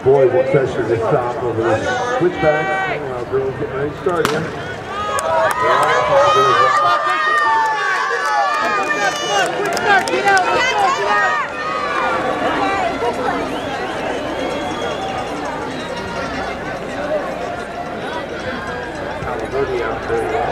Boys will pressure the top over the switchback. Meanwhile, girls getting ready to start here. Get out! Alberti out very well.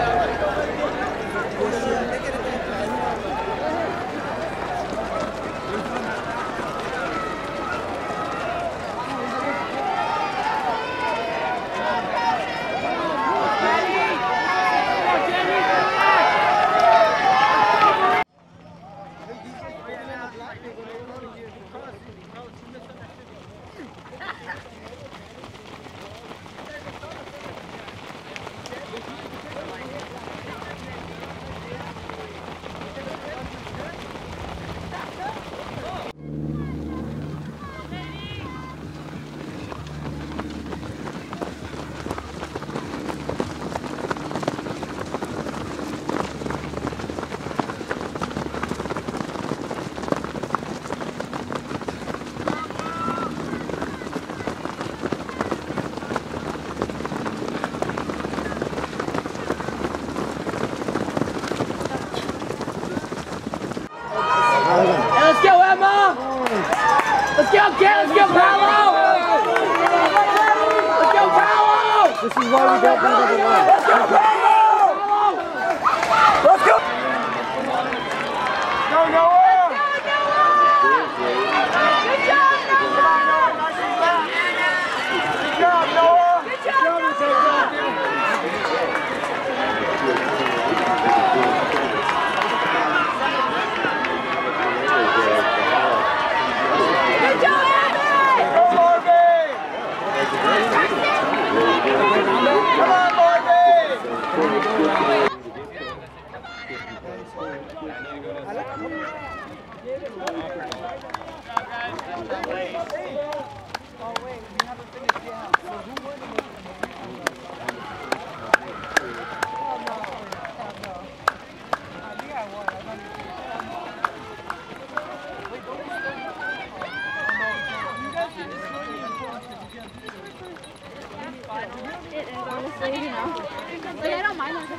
Let's go, Ken! Let's go, Paolo! Let's go, Paolo! This is why we got number one. Let's go, Paolo! Let's go! Go, Noah! Good job, Noah! Good job, Noah! Good job, Noah! It is, honestly, you know. But I don't mind them.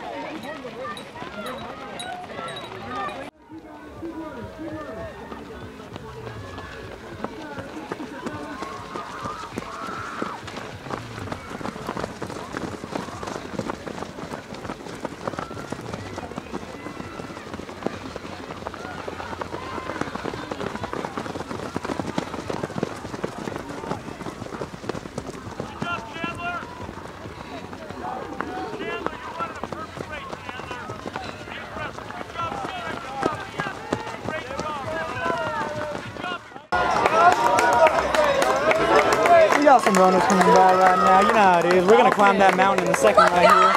We got some runners coming by right now. You know how it is. We're going to climb that mountain in a second right here.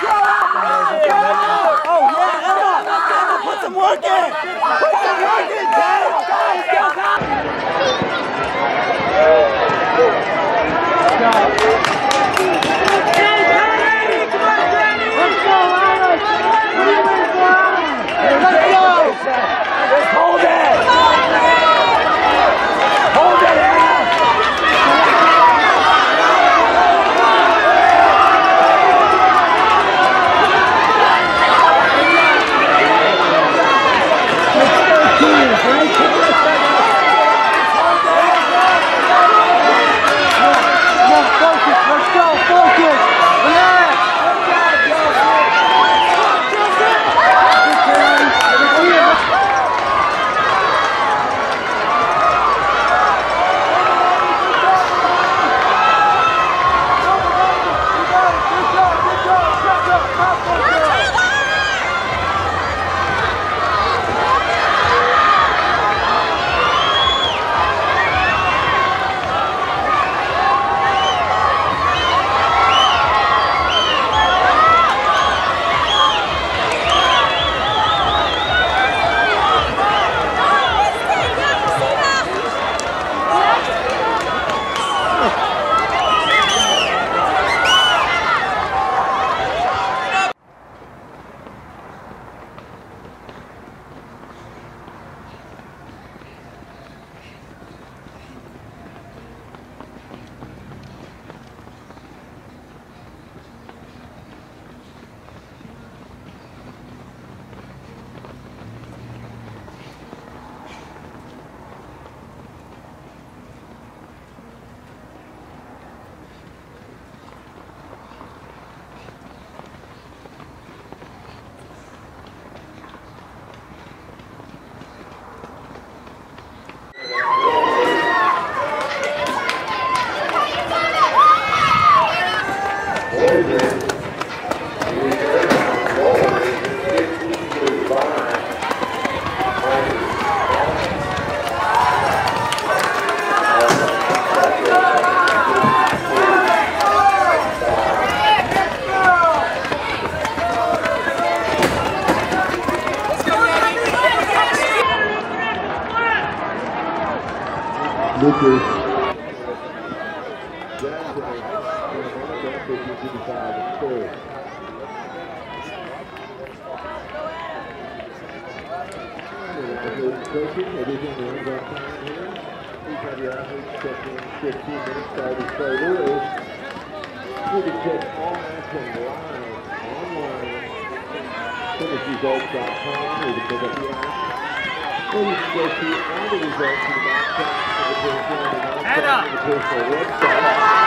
Oh, yeah, Emma! Put some work in! Put some work in, Dad! Hold it! Hold it, Emma! switches. Coaching, everything runs on time here. Each of the athletes checking 15 minutes by the starter. You can check all matches live online. FinishResults.com. You can pick up the app. Or you can go see all the results in the backside of the personal and outside of the personal website.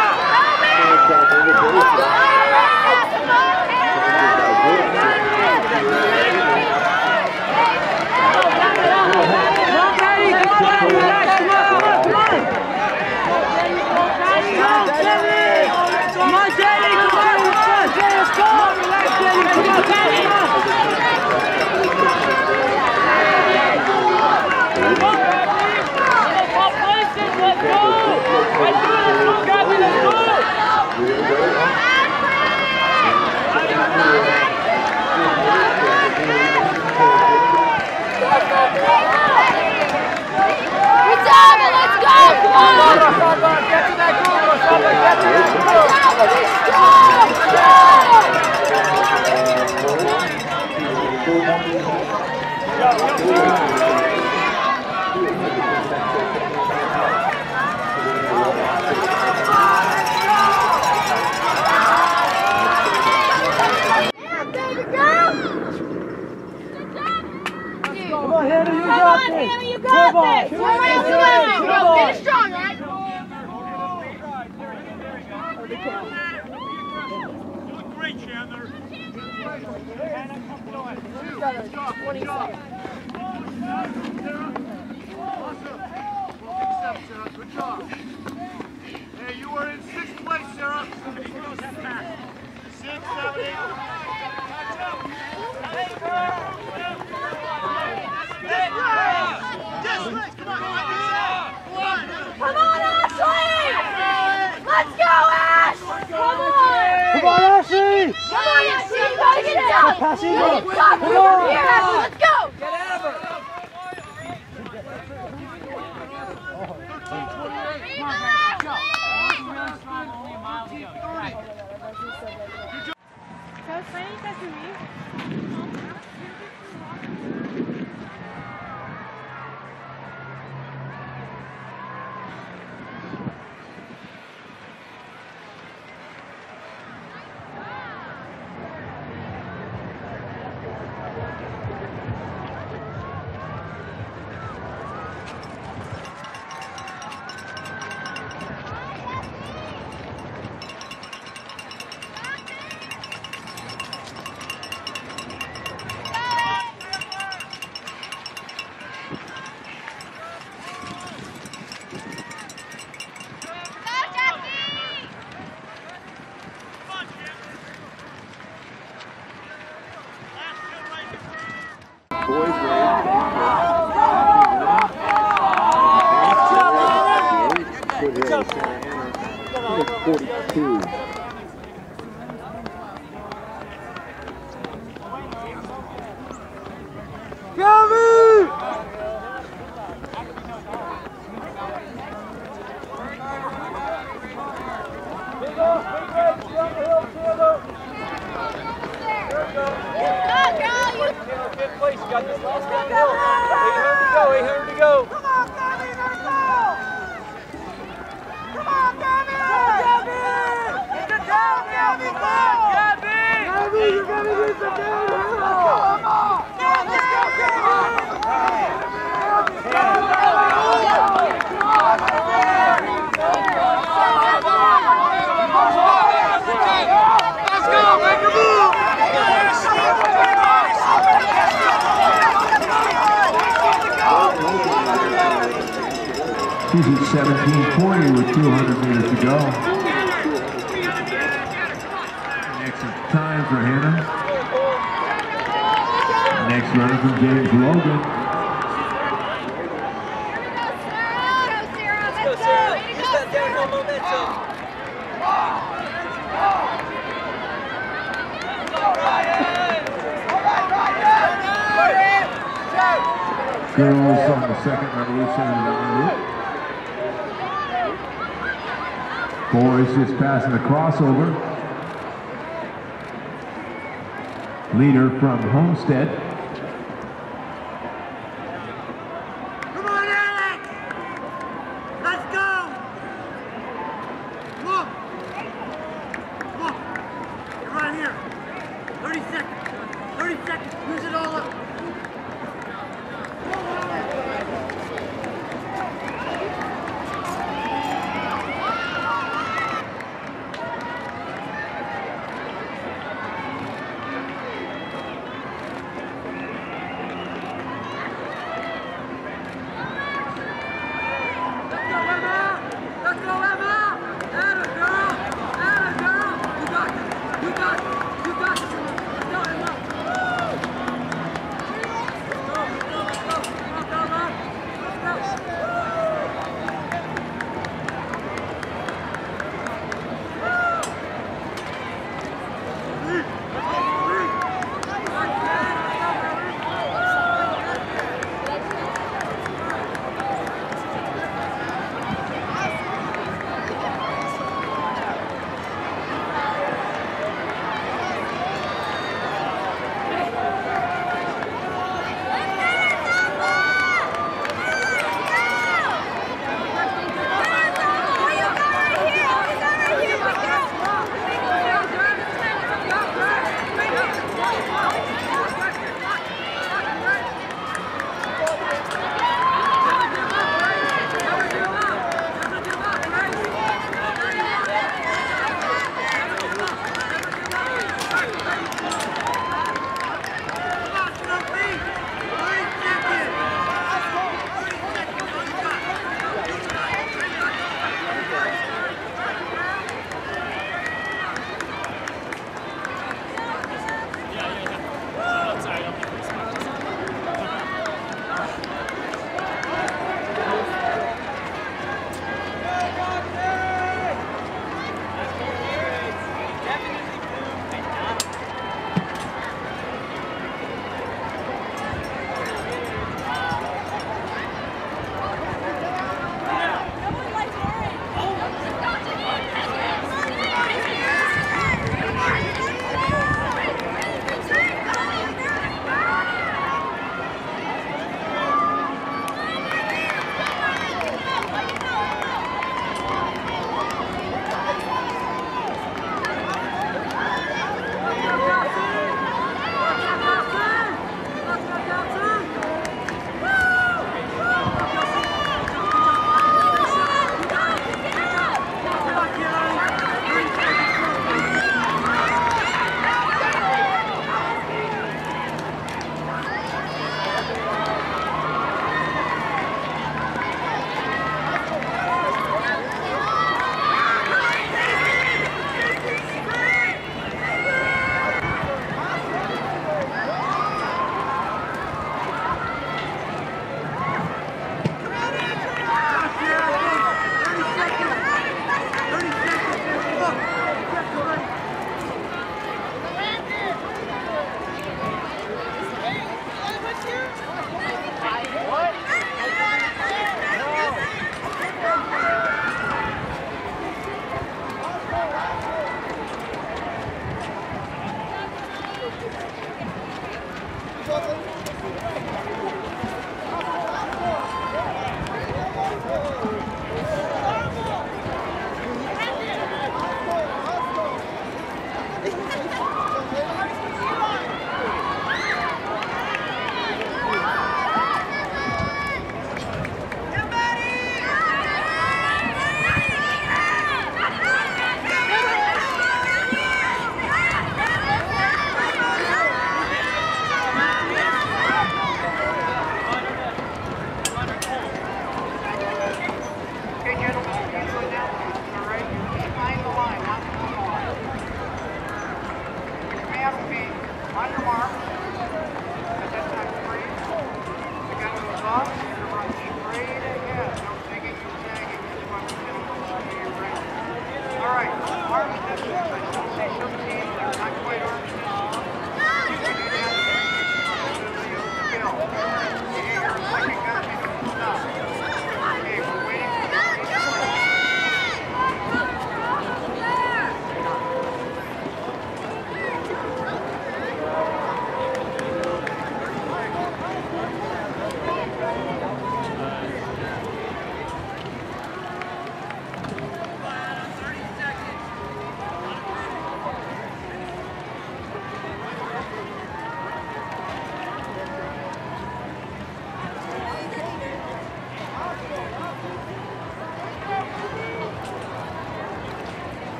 She's at 17:40 with 200 meters to go. Excellent time for Hannah. Next runner from James Logan. Girls on the second revolution and down loop. 4 is just passing the crossover. Leader from Homestead. Come on, Alex! Let's go! Come on! Come on! You're right here. 30 seconds. 30 seconds. Use it all up.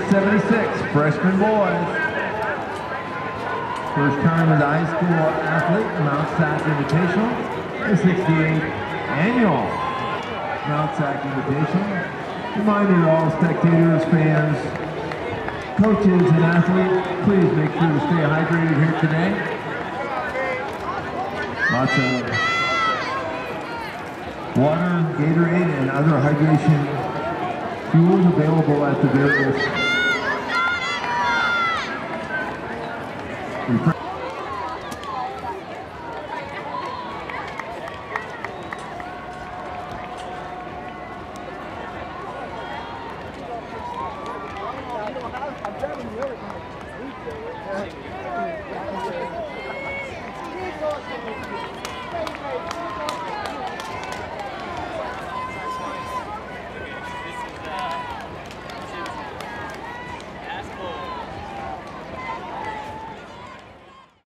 76, freshman boys. First time as a high school athlete, Mount SAC Invitational. The 68th annual Mount SAC Invitational. Reminder to all spectators, fans, coaches, and athletes, please make sure to stay hydrated here today. Lots of water, Gatorade, and other hydration fuels available at the various